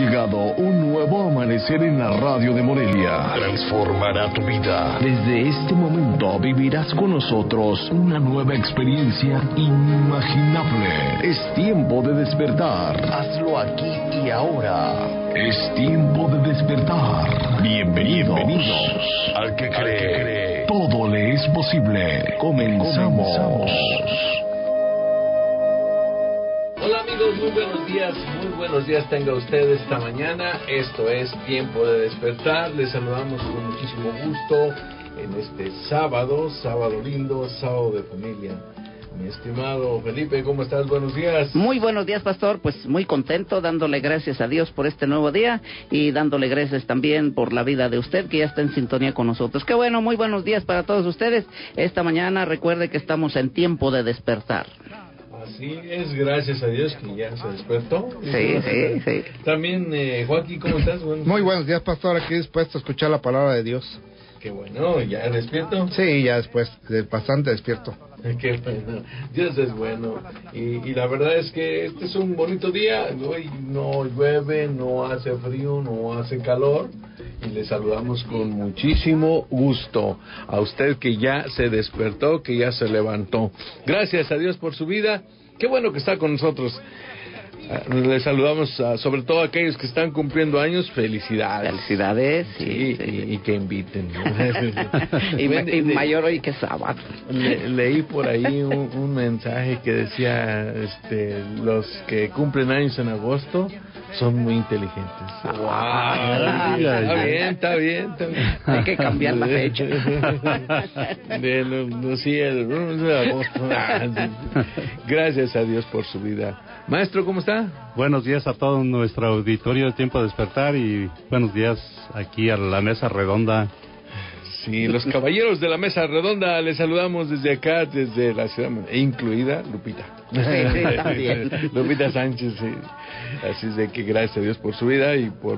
llegado un nuevo amanecer en la radio de Morelia. Transformará tu vida. Desde este momento vivirás con nosotros una nueva experiencia inimaginable. Es tiempo de despertar. Hazlo aquí y ahora. Es tiempo de despertar. Bienvenidos. Al que cree, todo le es posible. Comenzamos. Hola amigos, muy buenos días tenga usted esta mañana. Esto es Tiempo de Despertar. Les saludamos con muchísimo gusto en este sábado lindo, sábado de familia. Mi estimado Felipe, ¿cómo estás? Buenos días. Muy buenos días, pastor. Pues muy contento, dándole gracias a Dios por este nuevo día y dándole gracias también por la vida de usted que ya está en sintonía con nosotros. Qué bueno, muy buenos días para todos ustedes. Esta mañana recuerde que estamos en tiempo de despertar. Así es, gracias a Dios que ya se despertó. Sí. También, Joaquín, ¿cómo estás? Muy buenos días, pastor, aquí dispuesto a escuchar la palabra de Dios. Qué bueno, ¿ya despierto? Sí, ya después, bastante despierto. Qué bueno, Dios es bueno. Y la verdad es que este es un bonito día. Hoy no llueve, no hace frío, no hace calor. Y le saludamos con muchísimo gusto a usted que ya se despertó, que ya se levantó. Gracias a Dios por su vida. Qué bueno que está con nosotros. Le saludamos sobre todo a aquellos que están cumpliendo años. Felicidades. Felicidades. Sí. Y que inviten. y mayor hoy que sábado. Leí por ahí un mensaje que decía, los que cumplen años en agosto son muy inteligentes. Está bien. Hay que cambiar la fecha. Sí, el de agosto. Gracias a Dios por su vida. Maestro, ¿cómo está? Buenos días a todo nuestro auditorio de Tiempo de Despertar y buenos días aquí a la mesa redonda. Sí, los caballeros de la mesa redonda, les saludamos desde acá, desde la ciudad, incluida Lupita. Sí, también. Lupita Sánchez, sí. Así es de que gracias a Dios por su vida y por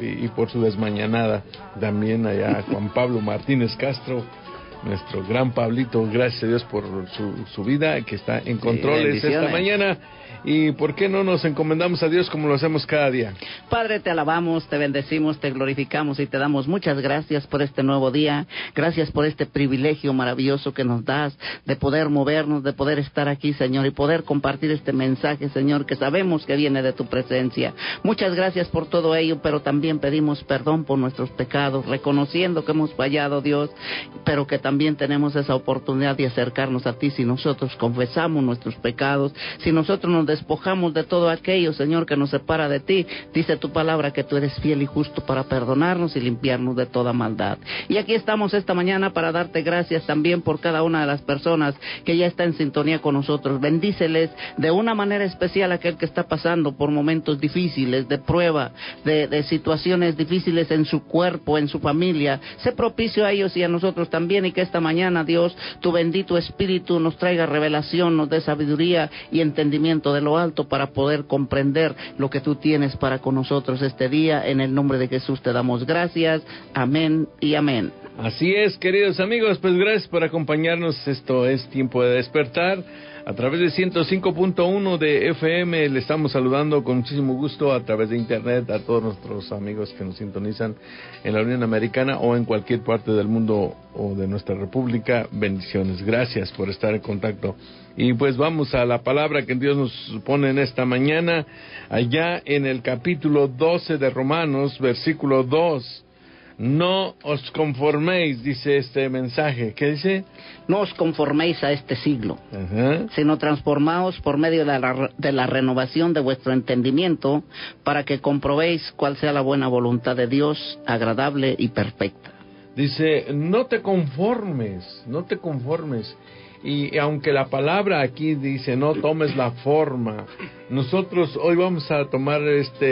su desmañanada. También allá Juan Pablo Martínez Castro, nuestro gran Pablito, gracias a Dios por su vida, que está en controles esta mañana. ¿Y por qué no nos encomendamos a Dios como lo hacemos cada día? Padre, te alabamos, te bendecimos, te glorificamos y te damos muchas gracias por este nuevo día. Gracias por este privilegio maravilloso que nos das de poder movernos, de poder estar aquí, Señor, y poder compartir este mensaje, Señor, que sabemos que viene de tu presencia. Muchas gracias por todo ello, pero también pedimos perdón por nuestros pecados, reconociendo que hemos fallado, Dios, pero que también tenemos esa oportunidad de acercarnos a ti si nosotros confesamos nuestros pecados, si nosotros nos despojamos de todo aquello, Señor, que nos separa de ti. Dice tu palabra que tú eres fiel y justo para perdonarnos y limpiarnos de toda maldad. Y aquí estamos esta mañana para darte gracias también por cada una de las personas que ya está en sintonía con nosotros. Bendíceles de una manera especial a aquel que está pasando por momentos difíciles, de prueba, de situaciones difíciles en su cuerpo, en su familia. Sé propicio a ellos y a nosotros también, y que esta mañana, Dios, tu bendito Espíritu nos traiga revelación, nos dé sabiduría y entendimiento de lo alto para poder comprender lo que tú tienes para con nosotros este día. En el nombre de Jesús te damos gracias. Amén y amén. Así es, queridos amigos, pues gracias por acompañarnos. Esto es Tiempo de Despertar. A través de 105.1 de FM le estamos saludando con muchísimo gusto a través de internet a todos nuestros amigos que nos sintonizan en la Unión Americana o en cualquier parte del mundo o de nuestra república. Bendiciones, gracias por estar en contacto. Y pues vamos a la palabra que Dios nos pone en esta mañana, allá en el capítulo 12 de Romanos, versículo 2. No os conforméis, dice este mensaje. ¿Qué dice? No os conforméis a este siglo, sino transformaos por medio de la renovación de vuestro entendimiento, para que comprobéis cuál sea la buena voluntad de Dios, agradable y perfecta. Dice, no te conformes. Y aunque la palabra aquí dice, no tomes la forma, nosotros hoy vamos a tomar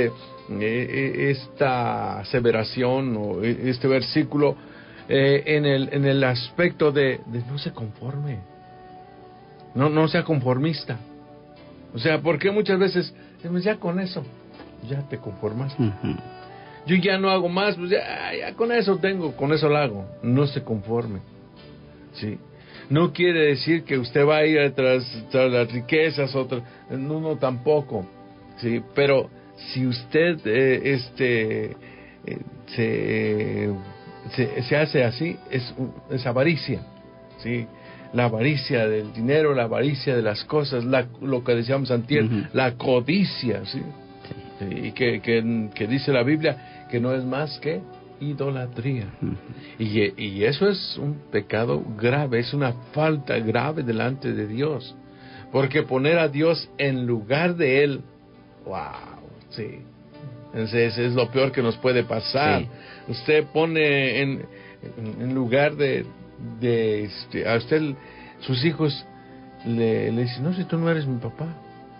esta aseveración o este versículo en el aspecto de no se conforme, no sea conformista. O sea, porque muchas veces decimos, ya con eso ya te conformaste. Yo ya no hago más, pues ya con eso con eso lo hago. No se conforme, sí. No quiere decir que usted va a ir tras las riquezas, no tampoco, sí, pero si usted se hace así, es avaricia, ¿sí? La avaricia del dinero, la avaricia de las cosas, lo que decíamos antier, la codicia, ¿sí? Y que dice la Biblia que no es más que idolatría. Y eso es un pecado grave, es una falta grave delante de Dios, porque poner a Dios en lugar de Él, wow, sí, entonces es lo peor que nos puede pasar. Sí. Usted pone en lugar de a usted, sus hijos le dicen, no, si tú no eres mi papá.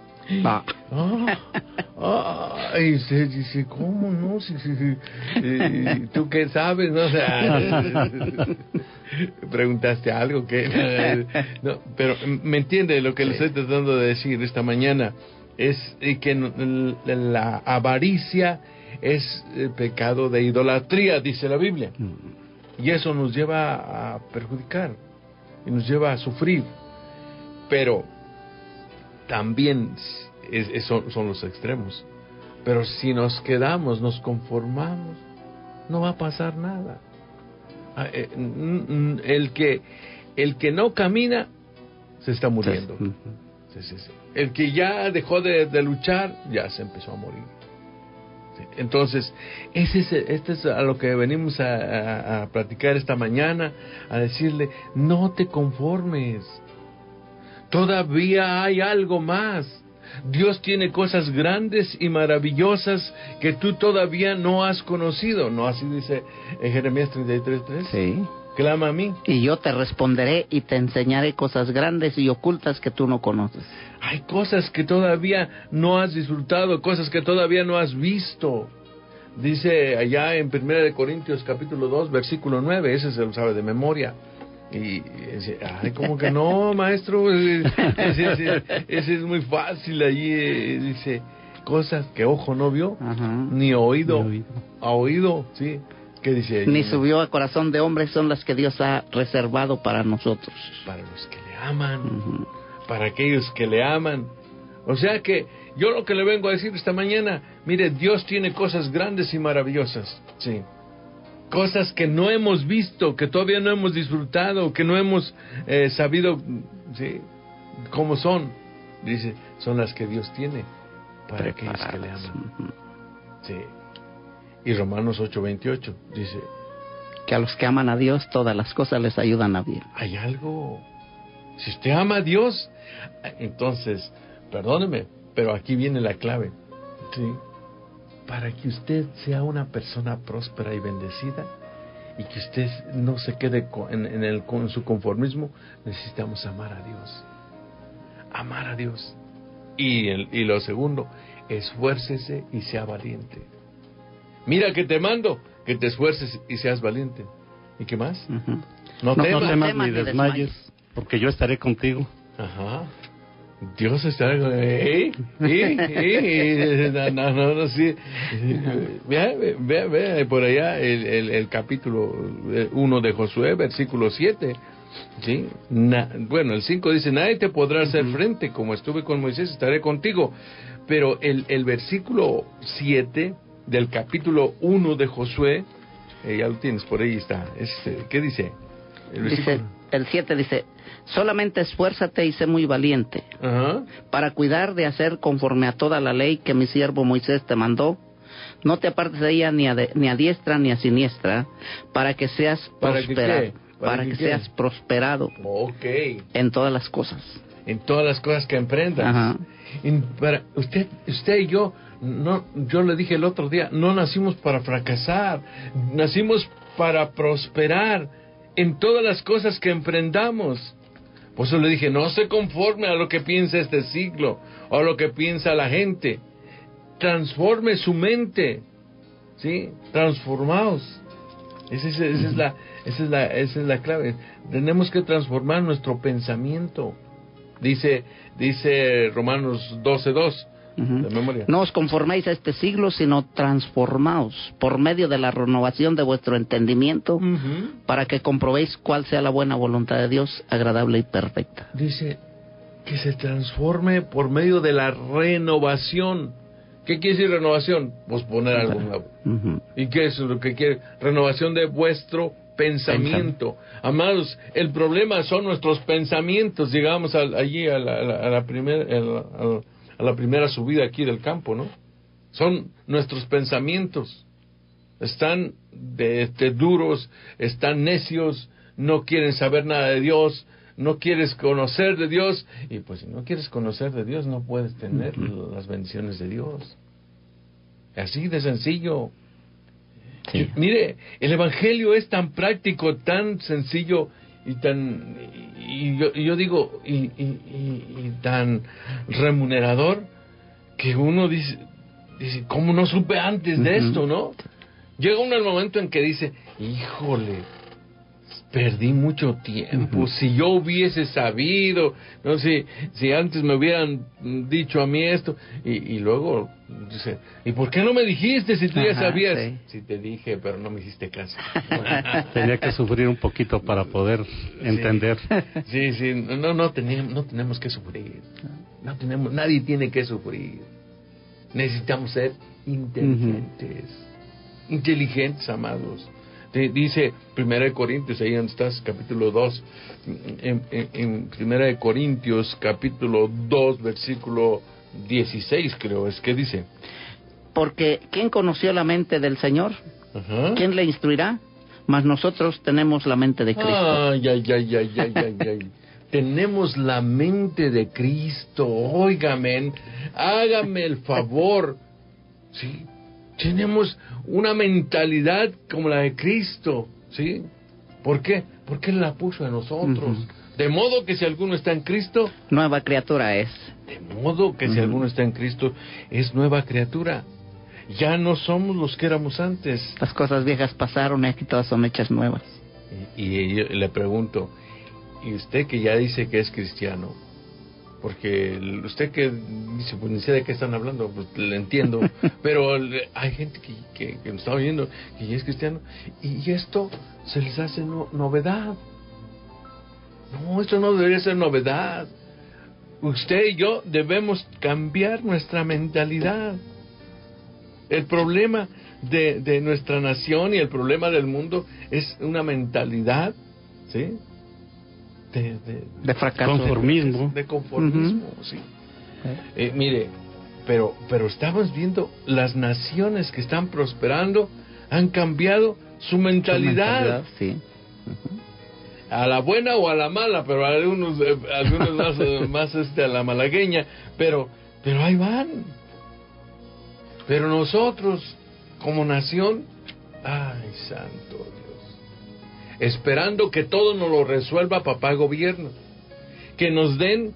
Y usted dice, ¿cómo no? Si, ¿tú qué sabes? No, o sea, preguntaste algo que no, pero me entiende lo que le estoy tratando de decir esta mañana. Es que la avaricia es pecado de idolatría, dice la Biblia, y eso nos lleva a perjudicar y nos lleva a sufrir. Pero también son los extremos. Pero si nos quedamos, nos conformamos, no va a pasar nada. El que no camina se está muriendo. Sí. El que ya dejó de luchar ya se empezó a morir. Sí. Entonces, este es a lo que venimos a platicar esta mañana, a decirle, no te conformes. Todavía hay algo más. Dios tiene cosas grandes y maravillosas que tú todavía no has conocido. ¿No así dice en Jeremías 33:3? Sí. Clama a mí. Y yo te responderé y te enseñaré cosas grandes y ocultas que tú no conoces. Hay cosas que todavía no has disfrutado, cosas que todavía no has visto. Dice allá en 1 Corintios capítulo 2, versículo 9, ese se lo sabe de memoria. Y dice, ay, ¿cómo que no, maestro? Ese es muy fácil allí. Dice, cosas que ojo no vio, ni oído ha oído, ¿sí? ¿Qué dice ahí? Ni subió a corazón de hombre, son las que Dios ha reservado para nosotros. Para los que le aman, para aquellos que le aman. O sea que yo lo que le vengo a decir esta mañana, mire, Dios tiene cosas grandes y maravillosas, sí. Cosas que no hemos visto, que todavía no hemos disfrutado, que no hemos sabido, ¿sí?, cómo son. Dice, son las que Dios tiene para aquellos que le aman. Sí. Y Romanos 8:28 dice que a los que aman a Dios todas las cosas les ayudan a bien. Hay algo. Si usted ama a Dios, entonces, perdóneme, pero aquí viene la clave, ¿sí? Para que usted sea una persona próspera y bendecida y que usted no se quede con su conformismo, necesitamos amar a Dios. Amar a Dios. Y lo segundo, esfuércese y sea valiente. Mira que te mando, que te esfuerces y seas valiente. ¿Y qué más? No temas ni desmayes, porque yo estaré contigo. Ajá. Dios está... No, sí. Ve por allá el capítulo 1 de Josué, versículo 7. ¿Sí? Bueno, el 5 dice, nadie te podrá hacer frente, como estuve con Moisés, estaré contigo. Pero el versículo 7 del capítulo 1 de Josué, ya lo tienes, por ahí está. ¿Qué dice? El 7 dice, solamente esfuérzate y sé muy valiente, para cuidar de hacer conforme a toda la ley que mi siervo Moisés te mandó. No te apartes de ella ni a diestra ni a siniestra, para que seas prosperado. Para que seas prosperado en todas las cosas. En todas las cosas que emprendas. Para usted y yo, yo le dije el otro día, no nacimos para fracasar, nacimos para prosperar en todas las cosas que emprendamos. Por eso le dije, no se conforme a lo que piensa este siglo o a lo que piensa la gente. Transforme su mente, ¿sí? Transformaos. Esa es la clave. Tenemos que transformar nuestro pensamiento. Dice Romanos 12:2. De memoria. No os conforméis a este siglo, sino transformaos por medio de la renovación de vuestro entendimiento, para que comprobéis cuál sea la buena voluntad de Dios, agradable y perfecta. Dice que se transforme por medio de la renovación. ¿Qué quiere decir renovación? Pues poner algo nuevo. ¿Y qué es lo que quiere? Renovación de vuestro pensamiento. Amados, el problema son nuestros pensamientos. Llegamos allí a la primera subida aquí del campo, ¿no? Son nuestros pensamientos. Están duros, están necios, no quieren saber nada de Dios, no quieres conocer de Dios, y pues si no quieres conocer de Dios no puedes tener las bendiciones de Dios. Así de sencillo. Sí. Mire, el Evangelio es tan práctico, tan sencillo y yo digo y tan remunerador que uno dice, ¿cómo no supe antes de esto, no? Llega uno al momento en que dice, híjole, perdí mucho tiempo. Si yo hubiese sabido, no sé, si antes me hubieran dicho a mí esto, y luego dice, ¿y por qué no me dijiste si tú ya sabías? Sí. Sí te dije, pero no me hiciste caso. Tenía que sufrir un poquito para poder entender. Sí, no tenemos que sufrir. Nadie tiene que sufrir. Necesitamos ser inteligentes, amados. Dice 1 Corintios, ahí donde estás, capítulo 2, en 1 Corintios, capítulo 2, versículo 16, creo, es que dice. Porque, ¿quién conoció la mente del Señor? ¿Quién le instruirá? Mas nosotros tenemos la mente de Cristo. Ay. Tenemos la mente de Cristo, óigame, hágame el favor, ¿sí? Tenemos una mentalidad como la de Cristo, ¿sí? ¿Por qué? Porque Él la puso en nosotros. De modo que si alguno está en Cristo, nueva criatura es. De modo que si alguno está en Cristo, es nueva criatura. Ya no somos los que éramos antes. Las cosas viejas pasaron y aquí todas son hechas nuevas. Y yo le pregunto, ¿y usted que ya dice que es cristiano? Porque usted que dice, pues ni sé de qué están hablando, pues le entiendo, pero hay gente que nos está oyendo, que ya es cristiano, y esto se les hace novedad. No, esto no debería ser novedad. Usted y yo debemos cambiar nuestra mentalidad. El problema de nuestra nación y el problema del mundo es una mentalidad, ¿sí?, de fracaso, conformismo. De conformismo, sí. Mire, pero estamos viendo las naciones que están prosperando han cambiado su mentalidad, sí. A la buena o a la mala, pero algunos más a la malagueña, pero ahí van. Pero nosotros como nación, ay, santo Dios, esperando que todo nos lo resuelva papá gobierno, que nos den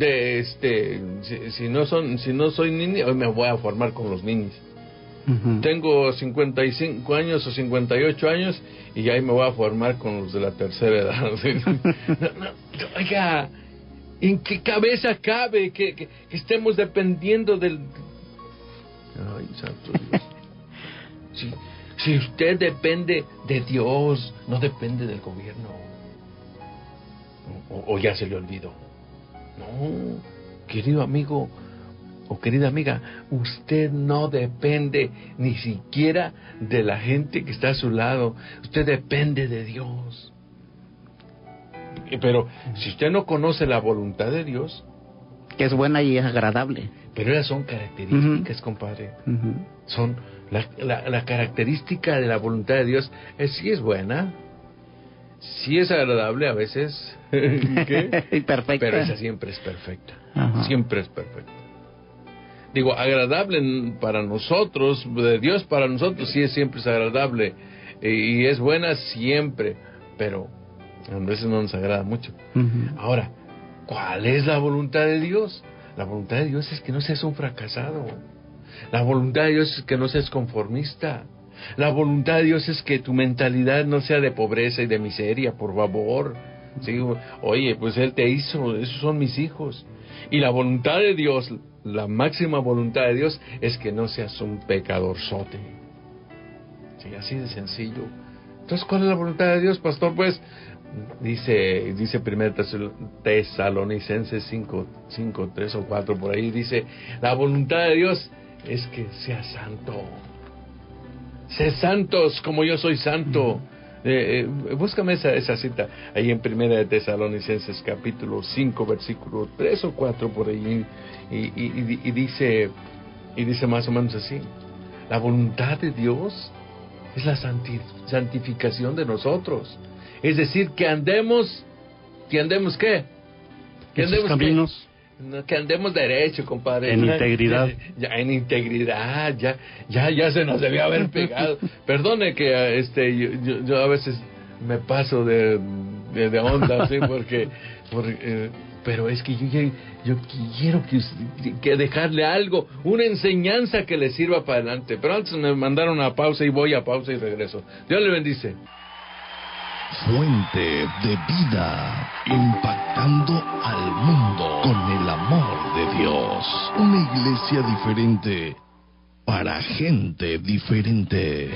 si no soy niño, hoy me voy a formar con los niños. Tengo 55 años o 58 años y ahí me voy a formar con los de la tercera edad. Oiga, ¿en qué cabeza cabe que estemos dependiendo del... Ay, santo Dios. Sí. Si usted depende de Dios, no depende del gobierno. O ya se le olvidó. No, querido amigo o querida amiga, usted no depende ni siquiera de la gente que está a su lado. Usted depende de Dios. Pero si usted no conoce la voluntad de Dios, que es buena y es agradable. Pero esas son características, compadre. Son la característica de la voluntad de Dios. Sí es buena, sí es agradable a veces, y perfecta. Pero esa siempre es perfecta. Siempre es perfecta. Digo, agradable para nosotros, de Dios para nosotros, sí siempre es agradable y es buena siempre, pero a veces no nos agrada mucho. Ahora, ¿cuál es la voluntad de Dios? La voluntad de Dios es que no seas un fracasado. La voluntad de Dios es que no seas conformista. La voluntad de Dios es que tu mentalidad no sea de pobreza y de miseria, por favor. ¿Sí? Oye, pues Él te hizo, esos son mis hijos. Y la voluntad de Dios, la máxima voluntad de Dios, es que no seas un pecadorzote. Sí, así de sencillo. Entonces, ¿cuál es la voluntad de Dios, pastor? Pues dice 1 Tesalonicenses 5, 3 o 4 por ahí, dice, la voluntad de Dios es que sea santo. Sé santos como yo soy santo. Búscame esa cita ahí en Primera de Tesalonicenses capítulo 5 versículo 3 o 4 por ahí, y dice más o menos así: la voluntad de Dios es la santificación de nosotros, es decir, que andemos ¿qué? Que andemos caminos. Que andemos derecho, compadre. En integridad. En integridad, ya se nos debía haber pegado. Perdone que yo a veces me paso de onda, ¿sí? Porque pero es que yo quiero que dejarle algo, una enseñanza que le sirva para adelante. Pero antes me mandaron a pausa y voy a pausa y regreso. Dios le bendice. Fuente de vida, impactando al mundo con el amor de Dios. Una iglesia diferente para gente diferente.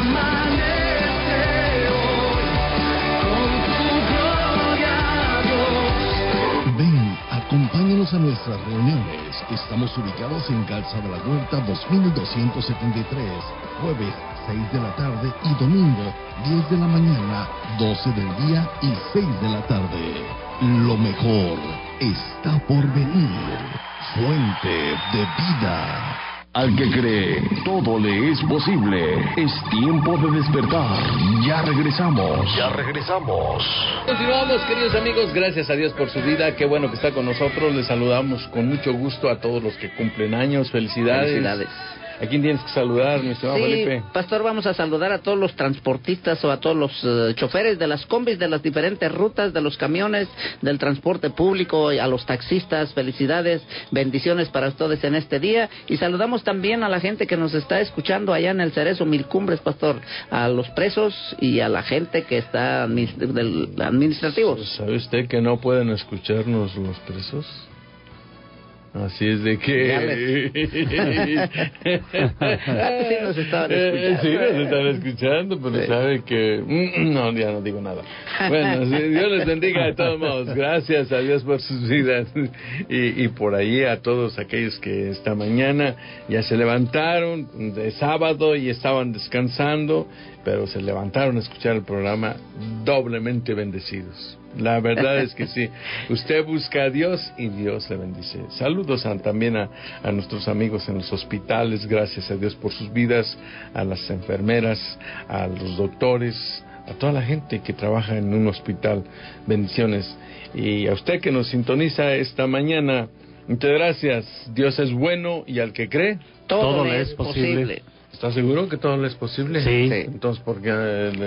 Ven, acompáñanos a nuestras reuniones. Estamos ubicados en Calzada La Huerta 2273, jueves 6 de la tarde y domingo 10 de la mañana, 12 del día y 6 de la tarde. Lo mejor está por venir. Fuente de vida. Al que cree, todo le es posible. Es tiempo de despertar. Ya regresamos. Continuamos, queridos amigos. Gracias a Dios por su vida. Qué bueno que está con nosotros. Les saludamos con mucho gusto a todos los que cumplen años. Felicidades. ¿A quién tienes que saludar, mi estimado Felipe? Pastor, vamos a saludar a todos los transportistas o a todos los choferes de las combis, de las diferentes rutas, de los camiones, del transporte público, a los taxistas. Felicidades, bendiciones para ustedes en este día. Y saludamos también a la gente que nos está escuchando allá en el Cerezo Mil Cumbres, Pastor, a los presos y a la gente que está del administrativo. ¿Sabe usted que no pueden escucharnos los presos? Así es de que... Sí nos estaban escuchando. Sí nos están escuchando, pero sí. Sabe que... No, ya no digo nada. Bueno, Dios les bendiga de todos modos. Gracias a Dios por sus vidas. Y por ahí a todos aquellos que esta mañana ya se levantaron de sábado y estaban descansando, pero se levantaron a escuchar el programa, doblemente bendecidos. La verdad es que sí. Usted busca a Dios y Dios le bendice. Saludos también a nuestros amigos en los hospitales. Gracias a Dios por sus vidas, a las enfermeras, a los doctores, a toda la gente que trabaja en un hospital. Bendiciones. Y a usted que nos sintoniza esta mañana, muchas gracias. Dios es bueno y al que cree, todo le es posible. ¿Estás seguro que todo le es posible? Sí. Entonces, ¿por qué?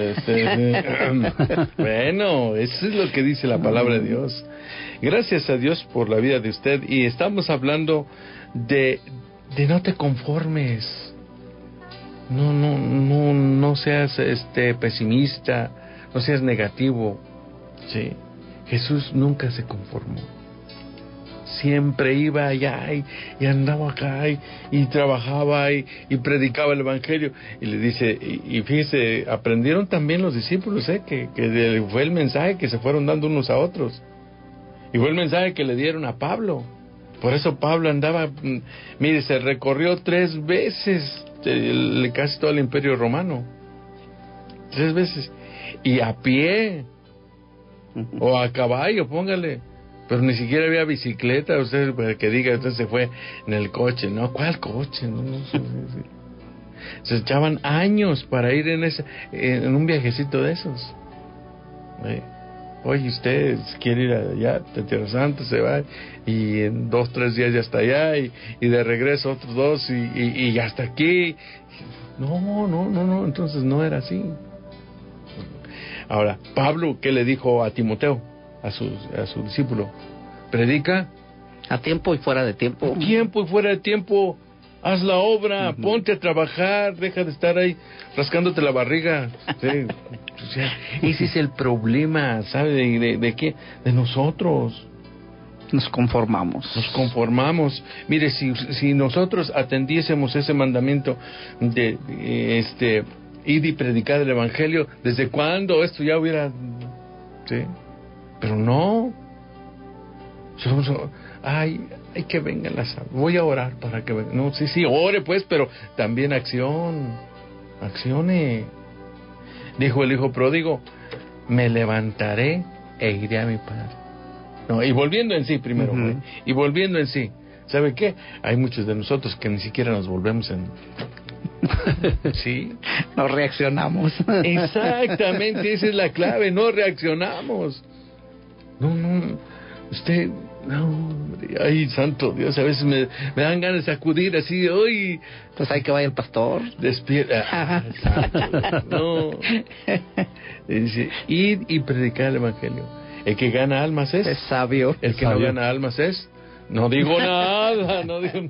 Bueno, eso es lo que dice la palabra de Dios. Gracias a Dios por la vida de usted. Y estamos hablando de no te conformes. No seas pesimista, no seas negativo. Sí. Jesús nunca se conformó. Siempre iba allá y andaba acá y trabajaba y predicaba el evangelio. Y le dice, y fíjese, aprendieron también los discípulos, que fue el mensaje que se fueron dando unos a otros. Y fue el mensaje que le dieron a Pablo. Por eso Pablo andaba, mire, se recorrió 3 veces casi todo el imperio romano. 3 veces. Y a pie o a caballo, póngale. Pero ni siquiera había bicicleta, usted que diga, usted se fue en el coche. No, ¿cuál coche? No. Se echaban años para ir en un viajecito de esos. Oye, usted quiere ir allá, de Tierra Santa, se va, y en 2-3 días ya está allá, y de regreso otros 2, y ya está aquí. No, entonces no era así. Ahora, Pablo, ¿qué le dijo a Timoteo? A su discípulo: predica a tiempo y fuera de tiempo. Tiempo y fuera de tiempo. Haz la obra, ponte a trabajar, deja de estar ahí rascándote la barriga. Sí. O sea, ese es el problema, ¿sabe? ¿De qué? De nosotros. Nos conformamos. Mire, si nosotros atendiésemos ese mandamiento de ir y predicar el evangelio, ¿desde cuándo esto ya hubiera? Sí. Pero no. Ay, que vengan las aves. Voy a orar para que vengan. No, sí, ore pues, pero también accione. Dijo el hijo pródigo, me levantaré e iré a mi padre. No, y volviendo en sí primero, y volviendo en sí. ¿Sabe qué? Hay muchos de nosotros que ni siquiera nos volvemos en... Sí. No reaccionamos. Exactamente, esa es la clave, no reaccionamos. No, usted... No, ay, santo Dios, a veces me dan ganas de sacudir así, hoy... Pues hay que vaya el pastor. Despierta. No. Dice, id y predicar el evangelio. El que gana almas es sabio. El que no gana almas es... No digo nada.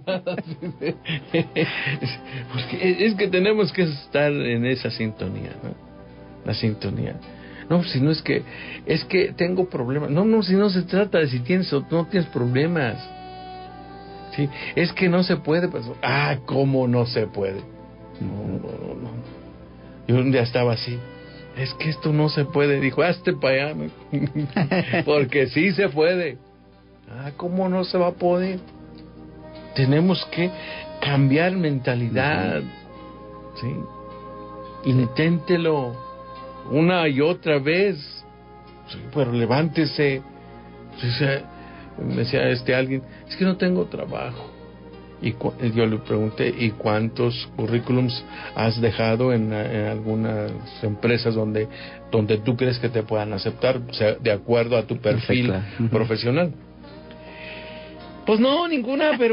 Porque es que tenemos que estar en esa sintonía, ¿no? La sintonía. No, si no es que tengo problemas. No, si no se trata de si tienes o no tienes problemas. Sí, es que no se puede. Pues, ¿cómo no se puede? No. Yo un día estaba así. Es que esto no se puede. Dijo, hazte para allá. Porque sí se puede. ¿Cómo no se va a poder? Tenemos que cambiar mentalidad. ¿Sí? Inténtelo una y otra vez. Sí, pero levántese. Me decía alguien, es que no tengo trabajo. Y yo le pregunté, ¿y cuántos currículums has dejado en algunas empresas donde tú crees que te puedan aceptar, o sea, de acuerdo a tu perfil profesional? Pues no, ninguna, pero...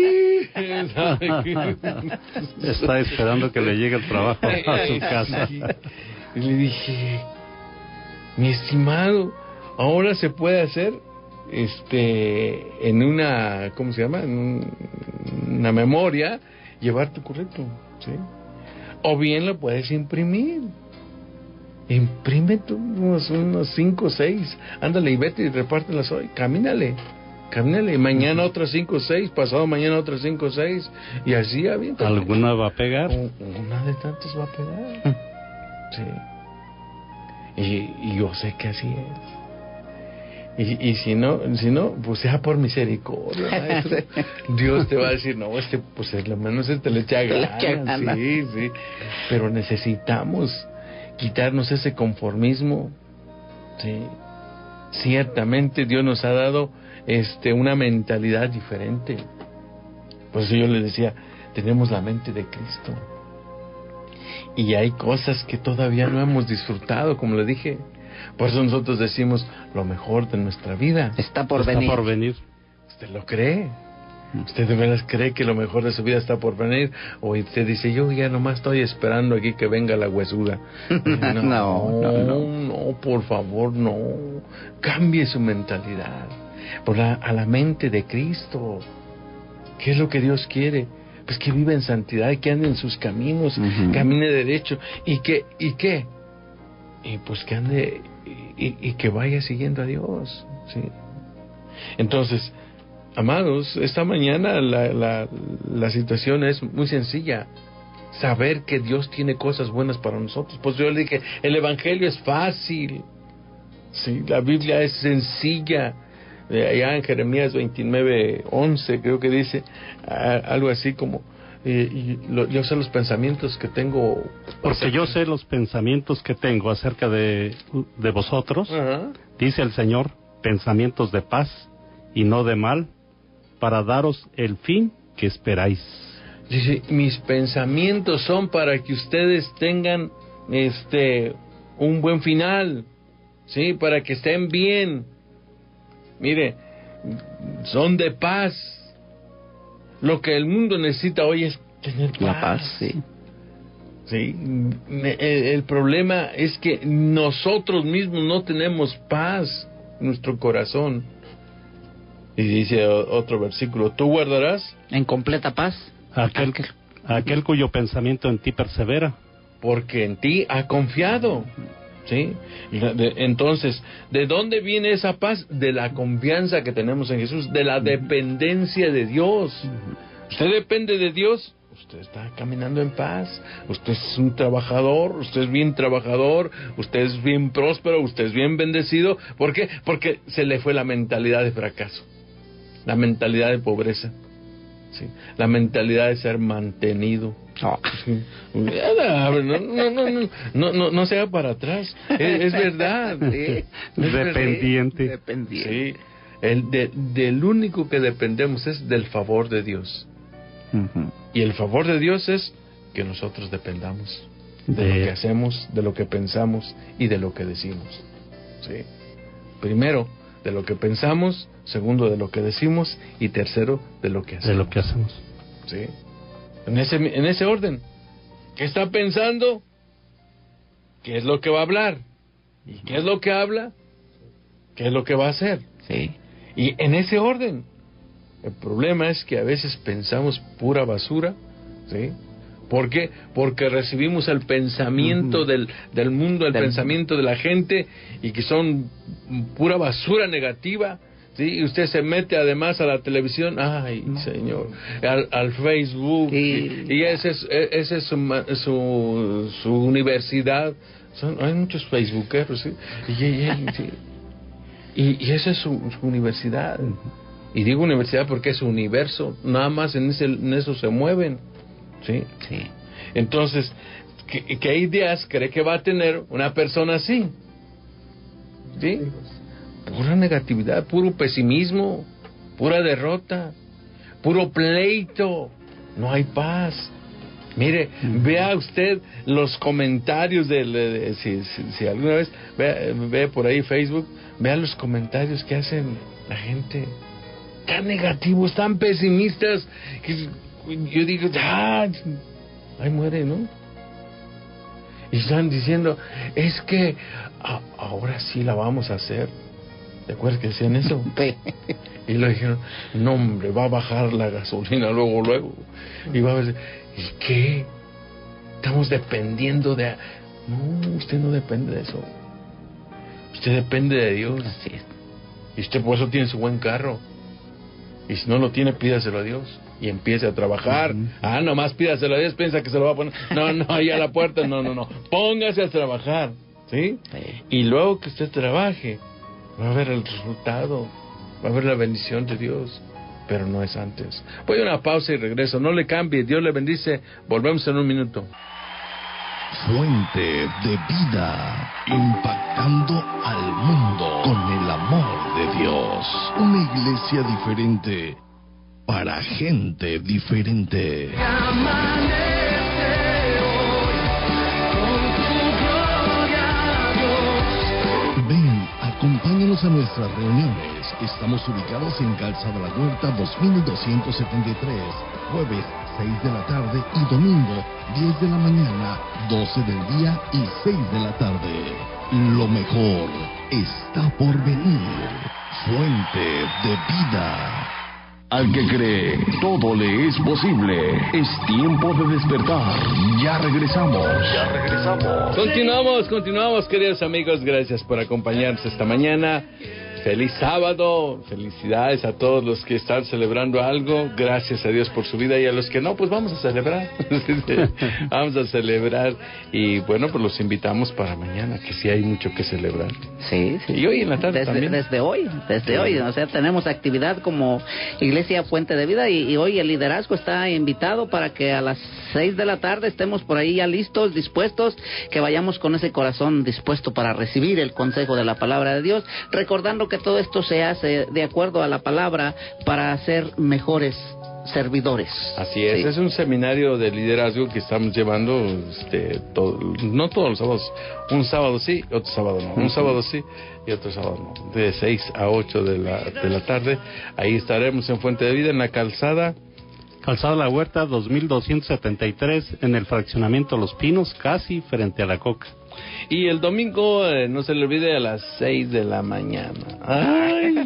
Está esperando que le llegue el trabajo a su casa. Y le dije, mi estimado, ahora se puede hacer en una, ¿cómo se llama? En una memoria, llevar tu currículum, ¿sí? O bien lo puedes imprimir. Imprime tú unos 5 o 6, ándale y vete y repártelas hoy, camínale, mañana otras 5 o 6, pasado mañana otras 5 o 6, y así avienta. ¿Alguna va a pegar? Una de tantas va a pegar. Sí. Y yo sé que así es. Y si no, pues sea por misericordia, maestro. Dios te va a decir, no, pues es lo menos le echa ganas. Sí. Pero necesitamos quitarnos ese conformismo. Sí. Ciertamente Dios nos ha dado una mentalidad diferente. Por eso yo le decía, tenemos la mente de Cristo. Y hay cosas que todavía no hemos disfrutado, como le dije. Por eso nosotros decimos, lo mejor de nuestra vida está por venir. ¿Usted lo cree? ¿Usted de veras cree que lo mejor de su vida está por venir? O usted dice, yo ya nomás estoy esperando aquí que venga la huesuda. No, por favor, no. Cambie su mentalidad a la mente de Cristo. ¿Qué es lo que Dios quiere? Pues que viva en santidad, que ande en sus caminos, camine derecho. ¿Y qué? Y pues que ande y que vaya siguiendo a Dios, ¿sí? Entonces, amados, esta mañana la situación es muy sencilla. Saber que Dios tiene cosas buenas para nosotros. Pues yo le dije, el Evangelio es fácil, ¿sí? La Biblia es sencilla. Allá en Jeremías 29:11 creo que dice algo así como yo sé los pensamientos que tengo, porque yo sé los pensamientos que tengo acerca de vosotros, dice el Señor, pensamientos de paz y no de mal, para daros el fin que esperáis. Dice, mis pensamientos son para que ustedes tengan un buen final, sí, para que estén bien. Mire, son de paz. Lo que el mundo necesita hoy es tener paz. La paz, sí. Sí. El problema es que nosotros mismos no tenemos paz en nuestro corazón. Y dice otro versículo, tú guardarás en completa paz aquel cuyo pensamiento en ti persevera, porque en ti ha confiado. ¿Sí? Entonces, ¿de dónde viene esa paz? De la confianza que tenemos en Jesús, de la dependencia de Dios. Usted depende de Dios, usted está caminando en paz, usted es un trabajador, usted es bien trabajador, usted es bien próspero, usted es bien bendecido. ¿Por qué? Porque se le fue la mentalidad de fracaso. la mentalidad de pobreza, ¿sí? La mentalidad de ser mantenido. Sí. No se haga para atrás, es verdad. Sí. Dependiente. Sí. Del único que dependemos es del favor de Dios. Uh-huh. Y el favor de Dios es que nosotros dependamos de lo que hacemos, de lo que pensamos y de lo que decimos. ¿Sí? Primero, de lo que pensamos; segundo, de lo que decimos; y tercero, de lo que hacemos. De lo que hacemos. ¿Sí? En ese orden. ¿Qué está pensando? ¿Qué es lo que va a hablar? ¿Y qué es lo que habla? ¿Qué es lo que va a hacer? Sí. Y en ese orden. El problema es que a veces pensamos pura basura, ¿sí? ¿Por qué? Porque recibimos el pensamiento del mundo, el pensamiento de la gente, y que son pura basura negativa, ¿sí? Y usted se mete además a la televisión, ¡ay, Señor! Al Facebook, sí. y ese es su universidad. Hay muchos facebookeros, ¿sí? Y esa es su universidad. Y digo universidad porque es su universo, nada más en eso se mueven, ¿sí? Sí. Entonces, ¿qué ideas cree que va a tener una persona así? ¿Sí? Pura negatividad, puro pesimismo, pura derrota, puro pleito, no hay paz. Mire, vea usted los comentarios si alguna vez ve por ahí Facebook, vea los comentarios que hacen la gente, tan negativos, tan pesimistas, que yo digo, ahí muere, ¿no? Y están diciendo, es que ahora sí la vamos a hacer. ¿Te acuerdas que decían eso? Y le dijeron, no hombre, va a bajar la gasolina luego. Y va a ver, ¿y qué? Estamos dependiendo de... No, usted no depende de eso. Usted depende de Dios. Así es. Y usted por eso tiene su buen carro. Y si no lo tiene, pídaselo a Dios. Y empiece a trabajar. Nomás pídaselo a Dios, piensa que se lo va a poner. No, ahí a la puerta, no. Póngase a trabajar, ¿sí? Y luego que usted trabaje, va a ver el resultado, va a ver la bendición de Dios. Pero no es antes. Voy a una pausa y regreso. No le cambie. Dios le bendice. Volvemos en un minuto. Fuente de vida, impactando al mundo con el amor de Dios. Una iglesia diferente para gente diferente. Ven, acompáñanos a nuestras reuniones. Estamos ubicados en Calzada La Huerta 2273, jueves 6 de la tarde y domingo 10 de la mañana, 12 del día y 6 de la tarde. Lo mejor está por venir. Fuente de vida. Al que cree, todo le es posible. Es tiempo de despertar. Ya regresamos. Continuamos, queridos amigos. Gracias por acompañarnos esta mañana. Feliz sábado, felicidades a todos los que están celebrando algo, gracias a Dios por su vida, y a los que no, pues vamos a celebrar, vamos a celebrar, y bueno, pues los invitamos para mañana, que sí hay mucho que celebrar. Sí. Y hoy en la tarde también. Desde hoy, o sea, tenemos actividad como Iglesia Fuente de Vida, y hoy el liderazgo está invitado para que a las 6 de la tarde estemos por ahí ya listos, dispuestos, que vayamos con ese corazón dispuesto para recibir el consejo de la palabra de Dios, recordando que todo esto se hace de acuerdo a la palabra para ser mejores servidores. Así es, sí. Es un seminario de liderazgo que estamos llevando no todos los sábados, un sábado sí, otro sábado no, un sábado sí y otro sábado no, de 6 a 8 de la tarde. Ahí estaremos en Fuente de Vida, en la Calzada La Huerta 2273, en el fraccionamiento Los Pinos, casi frente a la Coca. Y el domingo, no se le olvide, a las 6 de la mañana. Ay.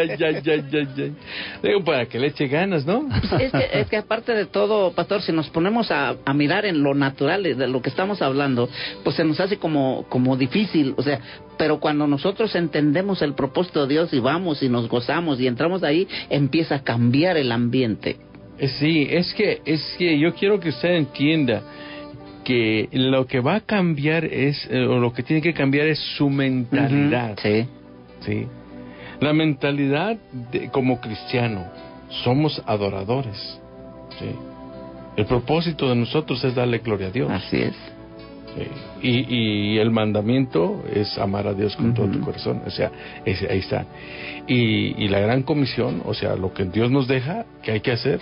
Digo, para que le eche ganas, ¿no? Es que aparte de todo, pastor, si nos ponemos a mirar en lo natural de lo que estamos hablando, pues se nos hace como difícil, o sea, pero cuando nosotros entendemos el propósito de Dios y vamos y nos gozamos y entramos ahí, empieza a cambiar el ambiente. Sí, es que yo quiero que usted entienda que lo que va a cambiar o lo que tiene que cambiar es su mentalidad. Sí. Sí. La mentalidad como cristiano, somos adoradores. ¿Sí? El propósito de nosotros es darle gloria a Dios. Así es. Sí. Y el mandamiento es amar a Dios con todo tu corazón. O sea, ahí está. Y la gran comisión, o sea, lo que Dios nos deja, que hay que hacer,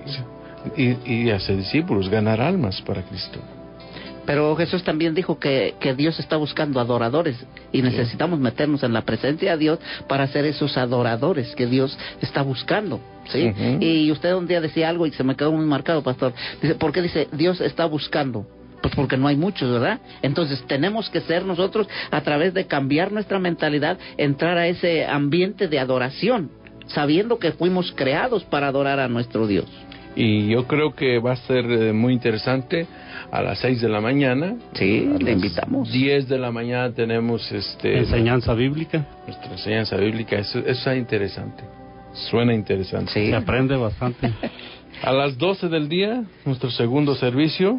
y hacer discípulos, ganar almas para Cristo. Pero Jesús también dijo que Dios está buscando adoradores y necesitamos meternos en la presencia de Dios para ser esos adoradores que Dios está buscando, ¿sí? Y usted un día decía algo y se me quedó muy marcado, pastor. Dice, ¿por qué dice Dios está buscando? Pues porque no hay muchos, ¿verdad? Entonces tenemos que ser nosotros, a través de cambiar nuestra mentalidad, entrar a ese ambiente de adoración, sabiendo que fuimos creados para adorar a nuestro Dios. Y yo creo que va a ser muy interesante a las 6 de la mañana. Sí, le invitamos. 10 de la mañana tenemos enseñanza bíblica. Nuestra enseñanza bíblica. Eso es interesante. Suena interesante. Sí. Se aprende bastante. A las 12 del día, nuestro segundo servicio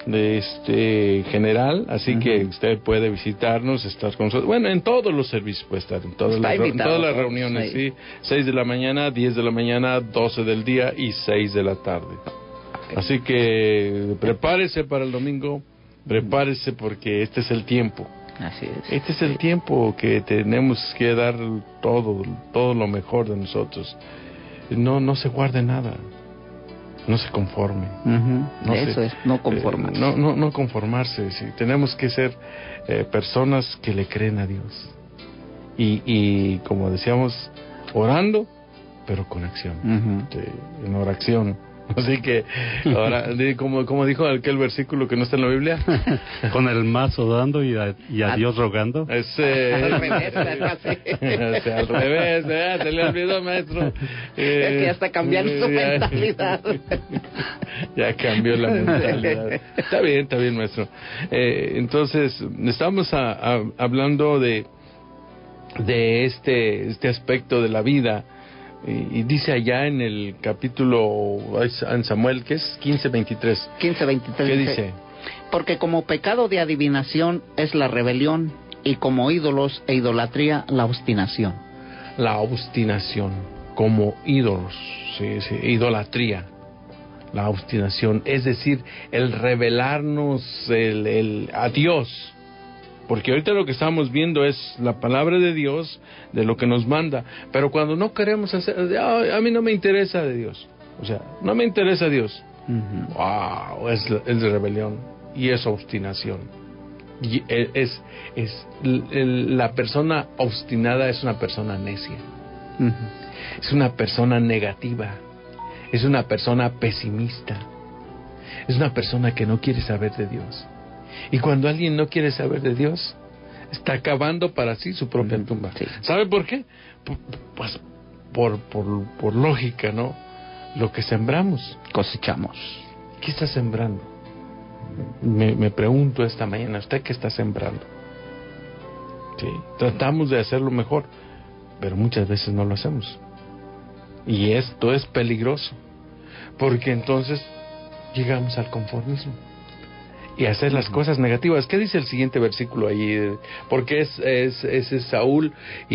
de general, así que usted puede visitarnos, estar con nosotros. Bueno, en todos los servicios puede estar, en todas las reuniones, sí. 6 de la mañana, 10 de la mañana, 12 del día y 6 de la tarde. Okay. Así que prepárese para el domingo, prepárese porque este es el tiempo. Así es. Este es el tiempo que tenemos que dar todo lo mejor de nosotros. No se guarde nada. No se conforme. Eso es, no conformarse. No conformarse. Sí. Tenemos que ser personas que le creen a Dios. Y como decíamos, orando, pero con acción. Sí, en oración. Así que, ahora, como dijo aquel versículo que no está en la Biblia, con el mazo dando y a Dios rogando. Al revés, al revés, se le olvidó, maestro. Es que ya está cambiando su mentalidad. Ya cambió la mentalidad. Está bien, maestro. Entonces, estamos hablando de este aspecto de la vida. Y dice allá en el capítulo, en Samuel, ¿qué es? 15:23. 15:23. ¿Qué dice? Porque como pecado de adivinación es la rebelión, y como ídolos e idolatría la obstinación. La obstinación, como ídolos, sí, idolatría. La obstinación, es decir, el rebelarnos a Dios. Porque ahorita lo que estamos viendo es la palabra de Dios, de lo que nos manda. Pero cuando no queremos hacer, a mí no me interesa de Dios. O sea, no me interesa Dios. Wow, es rebelión y es obstinación. Y la persona obstinada es una persona necia. Es una persona negativa. Es una persona pesimista. Es una persona que no quiere saber de Dios. Y cuando alguien no quiere saber de Dios, está cavando para sí su propia tumba. Sí. ¿Sabe por qué? Pues por lógica, ¿no? Lo que sembramos, cosechamos. ¿Qué está sembrando? Me pregunto esta mañana, ¿usted qué está sembrando? Sí, tratamos de hacerlo mejor, pero muchas veces no lo hacemos. Y esto es peligroso, porque entonces llegamos al conformismo y hacer las cosas negativas. ¿Qué dice el siguiente versículo ahí? Porque es Saúl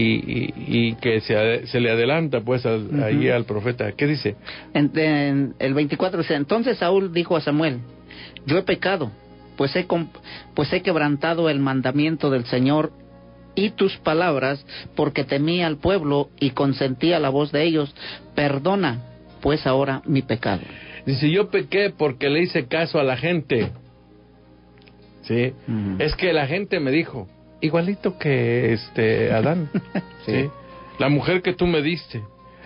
y que se le adelanta pues ahí al profeta. ¿Qué dice? En el 24 dice, entonces Saúl dijo a Samuel, yo he pecado, pues he quebrantado el mandamiento del Señor y tus palabras, porque temí al pueblo y consentí a la voz de ellos. Perdona pues ahora mi pecado. Dice, yo pequé porque le hice caso a la gente. Sí, es que la gente me dijo, igualito que Adán, sí, la mujer que tú me diste.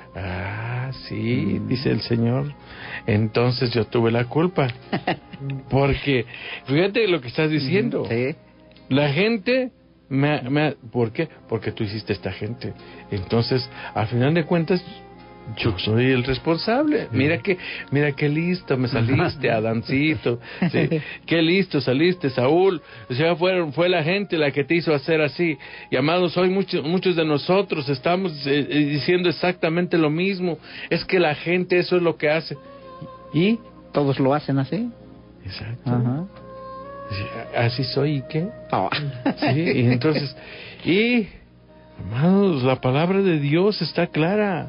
Sí, dice el Señor, entonces yo tuve la culpa. Porque, fíjate lo que estás diciendo. Sí. La gente ¿por qué? Porque tú hiciste esta gente. Entonces, al final de cuentas, yo soy el responsable. Mira qué listo me saliste, Adancito. Sí. Qué listo saliste, Saúl. O sea, fue la gente la que te hizo hacer así. Y amados, hoy muchos de nosotros estamos diciendo exactamente lo mismo. Es que la gente eso es lo que hace. ¿Y? Todos lo hacen así. Exacto. Ajá. Así soy, ¿y qué? Sí, y entonces, Amados, la palabra de Dios está clara.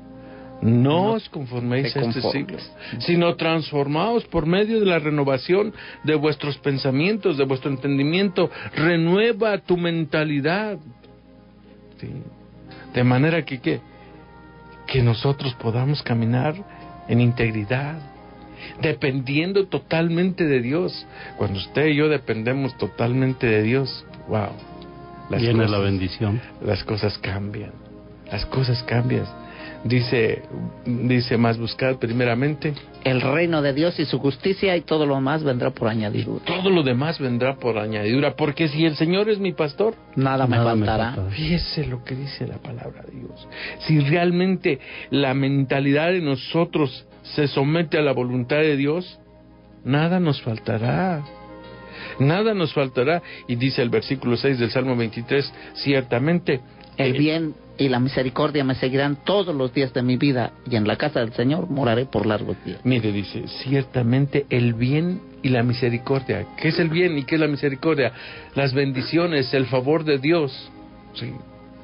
No os conforméis a este siglo, sino transformaos por medio de la renovación de vuestros pensamientos, de vuestro entendimiento. Renueva tu mentalidad. ¿Sí? De manera que nosotros podamos caminar en integridad, dependiendo totalmente de Dios. Cuando usted y yo dependemos totalmente de Dios, wow, viene la bendición. Las cosas cambian. Las cosas cambian. Dice, más buscad primeramente el reino de Dios y su justicia, y todo lo demás vendrá por añadidura. Todo lo demás vendrá por añadidura, porque si el Señor es mi pastor, nada me faltará. Fíjese lo que dice la palabra de Dios. Si realmente la mentalidad de nosotros se somete a la voluntad de Dios, nada nos faltará. Nada nos faltará. Y dice el versículo 6 del Salmo 23, ciertamente el bien y la misericordia me seguirán todos los días de mi vida, y en la casa del Señor moraré por largos días. Mire, dice, ciertamente el bien y la misericordia. ¿Qué es el bien y qué es la misericordia? Las bendiciones, el favor de Dios. ¿Sí?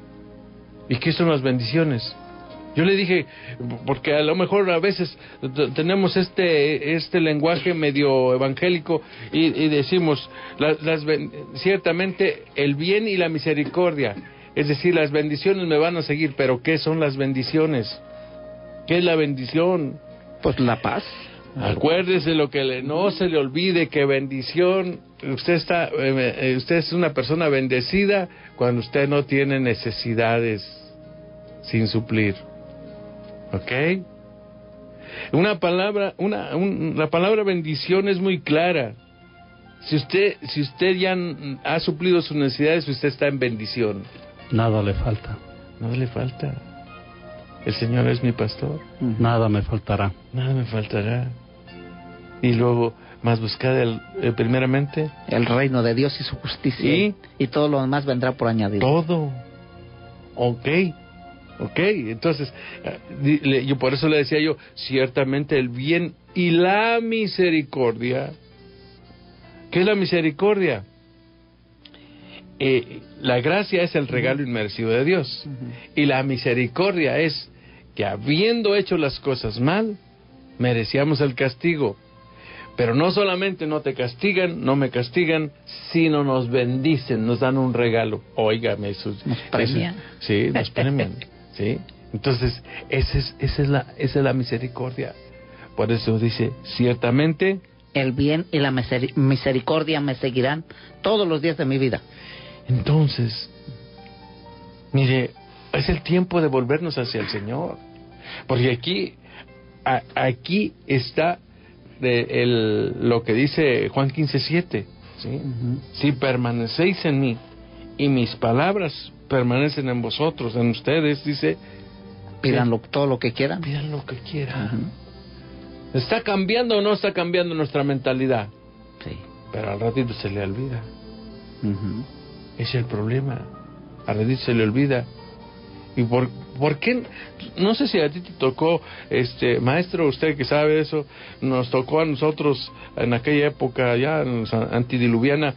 ¿Y qué son las bendiciones? Yo le dije, porque a lo mejor a veces tenemos este lenguaje medio evangélico y decimos, ciertamente el bien y la misericordia. Es decir, las bendiciones me van a seguir, pero ¿qué son las bendiciones? ¿Qué es la bendición? Pues la paz. Acuérdese lo que no se le olvide, que bendición, usted es una persona bendecida cuando usted no tiene necesidades sin suplir. ¿Ok? La palabra bendición es muy clara. Si usted ya ha suplido sus necesidades, usted está en bendición. Nada le falta. Nada le falta. El Señor es mi pastor. Nada me faltará. Nada me faltará. Y luego, más buscad primeramente el reino de Dios y su justicia. Y todo lo demás vendrá por añadir. Todo. Ok. Entonces, yo por eso le decía yo, ciertamente el bien y la misericordia. ¿Qué es la misericordia? La gracia es el regalo inmerecido de Dios. Y la misericordia es que habiendo hecho las cosas mal, merecíamos el castigo. Pero no solamente no te castigan, no me castigan, sino nos bendicen, nos dan un regalo. Óigame, nos premian. Sí, nos premian. ¿Sí? Entonces, esa es la misericordia. Por eso dice, ciertamente el bien y la misericordia me seguirán todos los días de mi vida. Entonces, mire, es el tiempo de volvernos hacia el Señor. Porque aquí está lo que dice Juan 15:7. ¿Sí? Si permanecéis en mí y mis palabras permanecen en vosotros, en ustedes, dice, pidan todo lo que quieran. Pidan lo que quieran. ¿Está cambiando o no está cambiando nuestra mentalidad? Sí. Pero al ratito se le olvida. Ese es el problema. Al ratito se le olvida. ¿Y por qué? No sé si a ti te tocó, maestro, usted que sabe eso, nos tocó a nosotros en aquella época ya antidiluviana,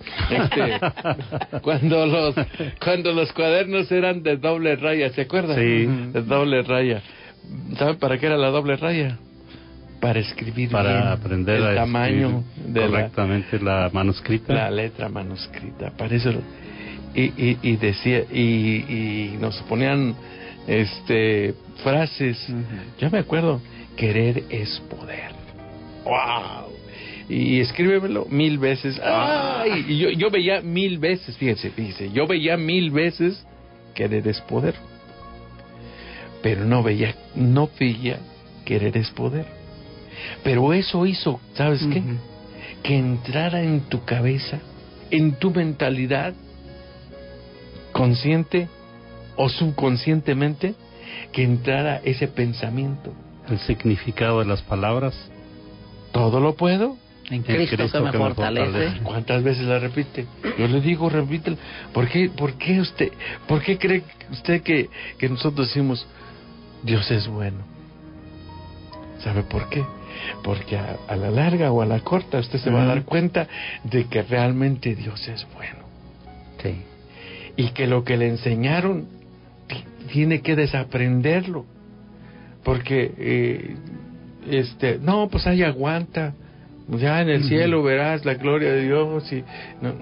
cuando los cuadernos eran de doble raya, ¿se acuerdan? Sí. De doble raya. ¿Sabe para qué era la doble raya? Para escribir para bien, aprender el tamaño de correctamente la manuscrita, la letra manuscrita. Para eso y decía y nos ponían frases. Yo me acuerdo, querer es poder. Wow. Y escríbemelo 1000 veces. ¡Ay! Y yo veía 1000 veces, fíjese, yo veía 1000 veces querer es poder. Pero no veía querer es poder. Pero eso hizo, ¿sabes qué? Que entrara en tu cabeza, en tu mentalidad, consciente o subconscientemente, que entrara ese pensamiento. El significado de las palabras. ¿Todo lo puedo? En Cristo que me fortalece. ¿Cuántas veces la repite? Yo le digo, repítela. ¿Por qué cree usted que nosotros decimos Dios es bueno? ¿Sabe por qué? Porque a la larga o a la corta usted se va a dar cuenta de que realmente Dios es bueno. Sí. Y que lo que le enseñaron tiene que desaprenderlo, porque no, pues ahí aguanta, ya en el cielo verás la gloria de Dios. Y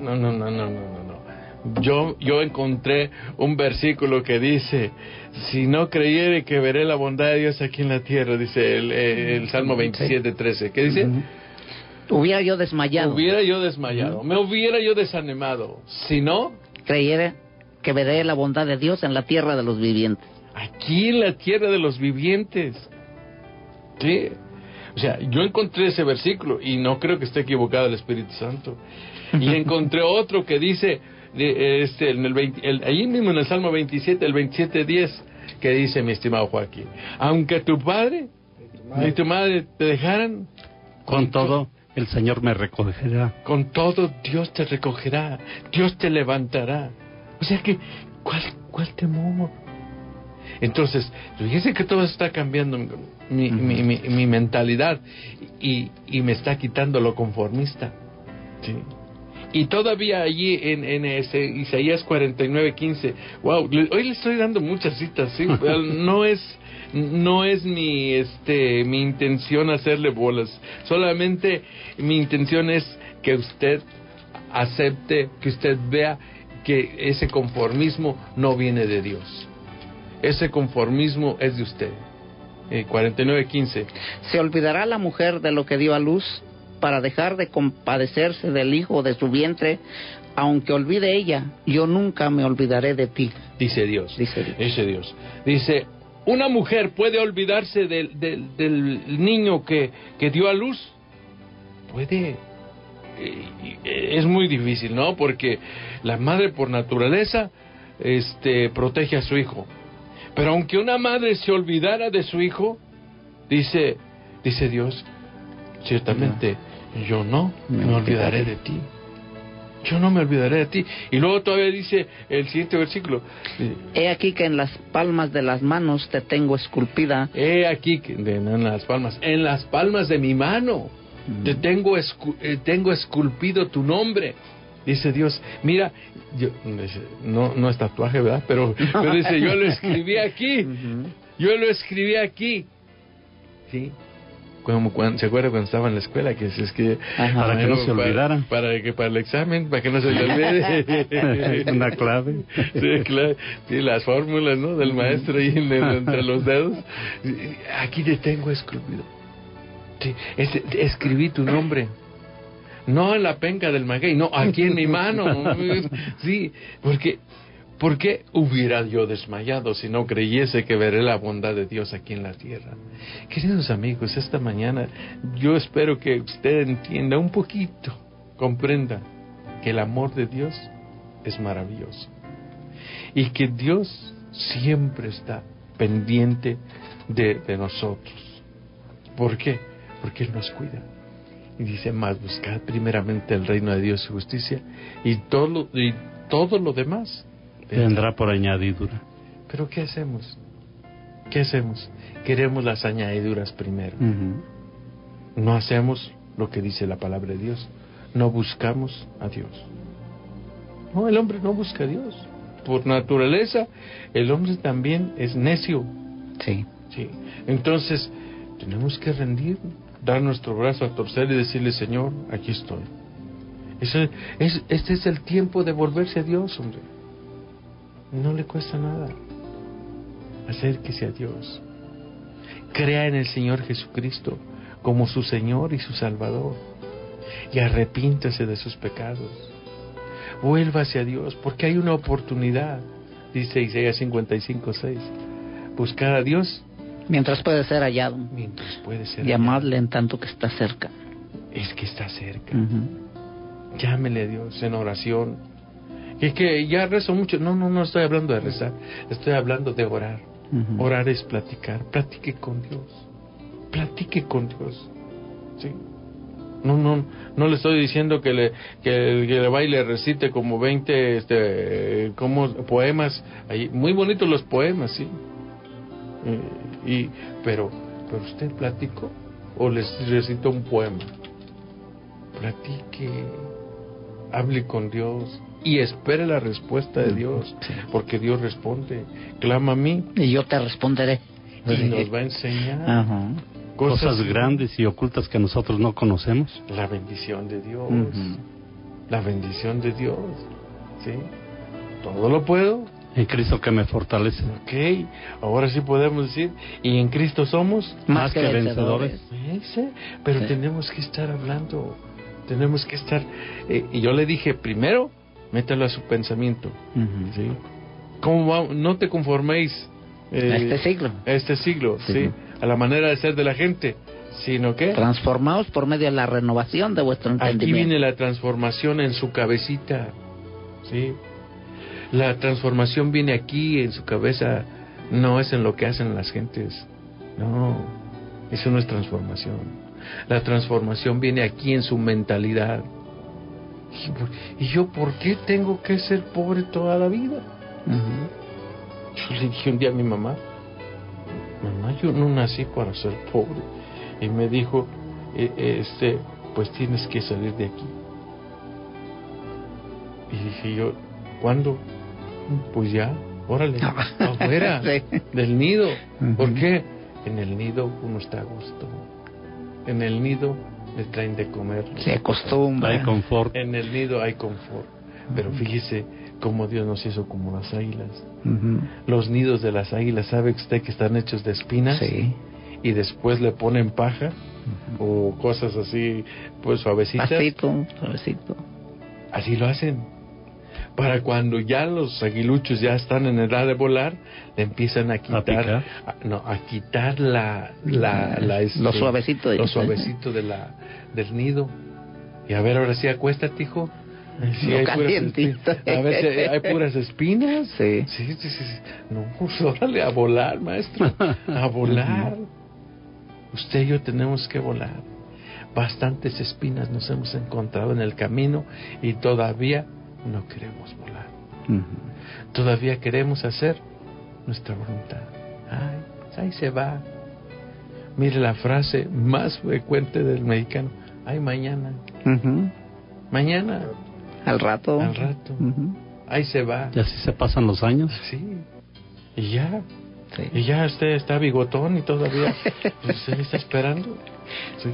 no. Yo encontré un versículo que dice: si no creyere que veré la bondad de Dios aquí en la tierra, dice el Salmo 27:13. ¿Qué dice? Hubiera yo desmayado. Me hubiera yo desanimado. Si no creyere que veré la bondad de Dios en la tierra de los vivientes. Aquí en la tierra de los vivientes. Sí. O sea, yo encontré ese versículo y no creo que esté equivocado el Espíritu Santo. Y encontré otro que dice, ahí mismo en el Salmo 27, el 27:10, que dice, mi estimado Joaquín: aunque tu padre y tu madre te dejaran, con todo el Señor me recogerá. Con todo Dios te recogerá, Dios te levantará. O sea que, ¿cuál temor? Entonces, fíjese que todo está cambiando mi mentalidad y me está quitando lo conformista. ¿Sí? Y todavía allí en ese Isaías 49:15, wow, hoy le estoy dando muchas citas, ¿sí? No es mi intención hacerle bolas, solamente mi intención es que usted acepte, que usted vea que ese conformismo no viene de Dios. Ese conformismo es de usted. 49:15. ¿Se olvidará la mujer de lo que dio a luz para dejar de compadecerse del hijo de su vientre? Aunque olvide ella, yo nunca me olvidaré de ti. Dice Dios. Dice, ¿una mujer puede olvidarse del niño que dio a luz? Puede. Es muy difícil, ¿no? Porque la madre por naturaleza protege a su hijo. Pero aunque una madre se olvidara de su hijo, dice Dios, ciertamente yo no me olvidaré de ti. Yo no me olvidaré de ti. Y luego todavía dice el siguiente versículo: he aquí que en las palmas de las manos te tengo esculpida. He aquí que en las palmas de mi mano te tengo esculpido tu nombre. Dice Dios, mira, no es tatuaje, ¿verdad? Pero dice, yo lo escribí aquí. ¿Sí? ¿Se acuerda cuando estaba en la escuela? Que es que para que no se olvidara. Para el examen, para que no se le olvide. Una clave. Sí, claro. Sí, las fórmulas, ¿no? Del maestro ahí entre los dedos. Aquí te tengo esculpido. Sí, escribí tu nombre. No en la penca del maguey, no, aquí en mi mano. Sí, ¿por qué hubiera yo desmayado si no creyese que veré la bondad de Dios aquí en la tierra? Queridos amigos, esta mañana yo espero que usted entienda un poquito, comprenda que el amor de Dios es maravilloso y que Dios siempre está pendiente de nosotros. ¿Por qué? Porque Él nos cuida. Y dice, más buscad primeramente el reino de Dios y justicia, y todo lo demás vendrá por añadidura. Pero ¿qué hacemos? Queremos las añadiduras primero. No hacemos lo que dice la palabra de Dios. No buscamos a Dios. No, el hombre no busca a Dios. Por naturaleza, el hombre también es necio. Sí. Entonces, tenemos que rendirnos, dar nuestro brazo a torcer y decirle, Señor, aquí estoy. Este es el tiempo de volverse a Dios, hombre. No le cuesta nada. Acérquese a Dios. Crea en el Señor Jesucristo como su Señor y su Salvador. Y arrepíntase de sus pecados. Vuélvase a Dios, porque hay una oportunidad. Dice Isaías 55:6. Buscar a Dios mientras puede ser hallado. Llamadle en tanto que está cerca. Es que está cerca. Llámele a Dios en oración. Es que ya rezo mucho. No estoy hablando de rezar. Estoy hablando de orar. Orar es platicar. Platique con Dios. ¿Sí? No le estoy diciendo que le vaya y le recite como 20 como poemas. Muy bonitos los poemas, sí. Pero usted platicó o les recitó un poema. Platique, hable con Dios y espere la respuesta de Dios, porque Dios responde. Clama a mí y yo te responderé. Y nos va a enseñar cosas grandes y ocultas que nosotros no conocemos. La bendición de Dios. La bendición de Dios. ¿Sí? Todo lo puedo en Cristo que me fortalece. Ok, ahora sí podemos decir, y en Cristo somos más que vencedores. Pero tenemos que estar hablando, tenemos que estar, y yo le dije, primero, métalo a su pensamiento. ¿Sí? ¿Cómo va? No te conforméis a este siglo, ¿sí? A la manera de ser de la gente, sino que transformaos por medio de la renovación de vuestro entendimiento. Aquí viene la transformación en su cabecita, ¿sí? La transformación viene aquí en su cabeza, no es en lo que hacen las gentes. No, eso no es transformación. La transformación viene aquí en su mentalidad. ¿Y yo por qué tengo que ser pobre toda la vida? Yo le dije un día a mi mamá, yo no nací para ser pobre. Y me dijo, pues tienes que salir de aquí. Y dije yo, ¿cuándo? Pues ya, órale, afuera del nido. ¿Por qué? En el nido uno está a gusto. En el nido le traen de comer. Se acostumbra. Hay confort. En el nido hay confort. Pero fíjese cómo Dios nos hizo como las águilas. Los nidos de las águilas, ¿sabe usted que están hechos de espinas? Sí. Y después le ponen paja o cosas así, pues suavecitas. Suavecito. Así lo hacen. Para cuando ya los aguiluchos ya están en edad de volar, le empiezan a quitar, a quitar lo suavecito del nido. Y a ver, ahora sí, acuéstate, hijo. Sí, hay calientito. A ver, si hay puras espinas. Sí. No, pues órale, a volar, maestro. A volar. Usted y yo tenemos que volar. Bastantes espinas nos hemos encontrado en el camino y todavía no queremos volar. Todavía queremos hacer nuestra voluntad. Ahí se va. Mire la frase más frecuente del mexicano. Mañana. Mañana. Al rato. Ahí se va. Y así se pasan los años. Sí. Y ya. Sí. Y ya usted está bigotón y todavía usted está esperando. Sí.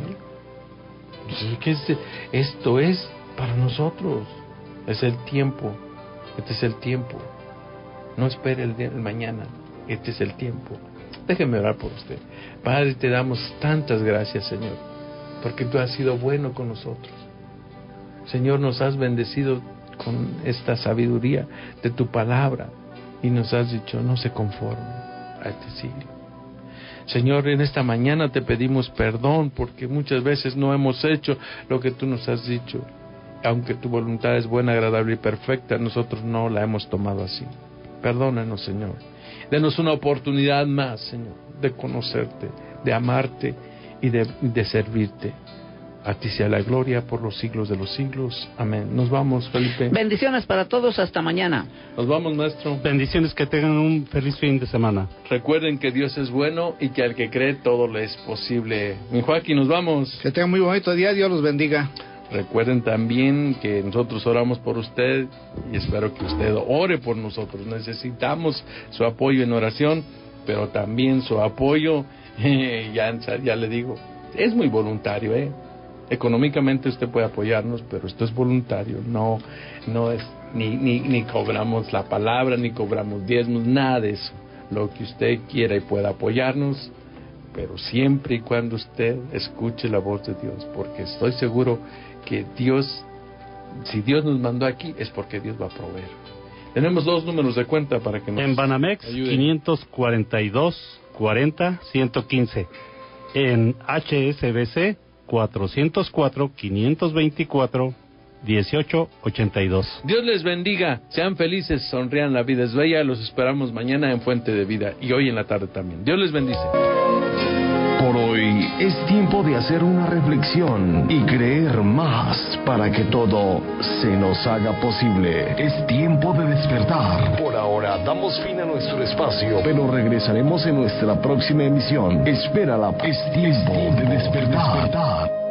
Que esto es para nosotros. Es el tiempo. Este es el tiempo. No espere el mañana. Este es el tiempo. Déjeme orar por usted. Padre, te damos tantas gracias, Señor, porque tú has sido bueno con nosotros. Señor, nos has bendecido con esta sabiduría de tu palabra y nos has dicho, no se conforme a este siglo. Señor, en esta mañana te pedimos perdón porque muchas veces no hemos hecho lo que tú nos has dicho. Aunque tu voluntad es buena, agradable y perfecta, nosotros no la hemos tomado así. Perdónanos, Señor. Denos una oportunidad más, Señor, de conocerte, de amarte y de servirte. A ti sea la gloria por los siglos de los siglos. Amén. Nos vamos, Felipe. Bendiciones para todos. Hasta mañana. Nos vamos, maestro. Bendiciones, que tengan un feliz fin de semana. Recuerden que Dios es bueno y que al que cree todo le es posible. Mi Joaquín, nos vamos. Que tengan muy bonito día. Dios los bendiga. Recuerden también que nosotros oramos por usted y espero que usted ore por nosotros. Necesitamos su apoyo en oración, pero también su apoyo, ya le digo, es muy voluntario, Económicamente usted puede apoyarnos, pero esto es voluntario, no es ni cobramos la palabra, ni cobramos diezmos, nada de eso. Lo que usted quiera y pueda apoyarnos, pero siempre y cuando usted escuche la voz de Dios, porque estoy seguro que si Dios nos mandó aquí, es porque Dios va a proveer. Tenemos 2 números de cuenta para que nos en Banamex, ayuden. 542-40-115. En HSBC, 404-524-1882. Dios les bendiga, sean felices, sonrían, la vida es bella. Los esperamos mañana en Fuente de Vida y hoy en la tarde también. Dios les bendice. Por hoy es tiempo de hacer una reflexión y creer más para que todo se nos haga posible. Es tiempo de despertar. Por ahora damos fin a nuestro espacio, pero regresaremos en nuestra próxima emisión. Espérala. Es tiempo de despertar.